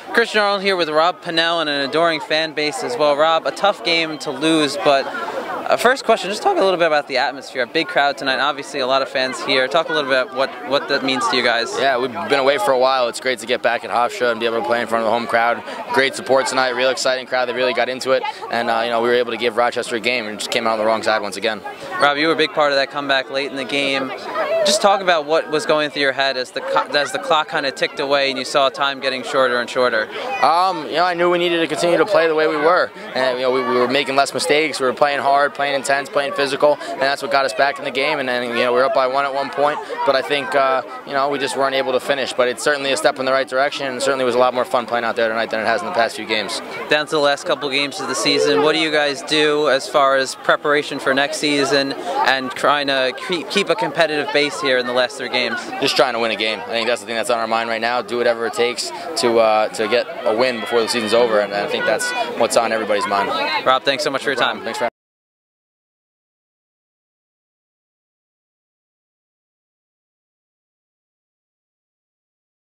Christian Arnold here with Rob Pannell and an adoring fan base as well. Rob, a tough game to lose, but first question, just talk a little bit about the atmosphere. A big crowd tonight, obviously a lot of fans here. Talk a little bit about what that means to you guys. Yeah, we've been away for a while. It's great to get back at Hofstra and be able to play in front of the home crowd. Great support tonight, real exciting crowd. They really got into it, and we were able to give Rochester a game and just came out on the wrong side once again. Rob, you were a big part of that comeback late in the game. Just talk about what was going through your head as the clock kind of ticked away and you saw time getting shorter and shorter. I knew we needed to continue to play the way we were, and we were making less mistakes. We were playing hard, playing intense, playing physical, and that's what got us back in the game. And then we were up by 1 at one point, but I think we just weren't able to finish. But it's certainly a step in the right direction, and certainly was a lot more fun playing out there tonight than it has in the past few games. Down to the last couple games of the season, what do you guys do as far as preparation for next season and trying to keep a competitive base here in the last 3 games? Just trying to win a game. I think that's the thing that's on our mind right now. Do whatever it takes to get a win before the season's over, and I think that's what's on everybody's mind. Rob, thanks so much for your time. Thanks for having me.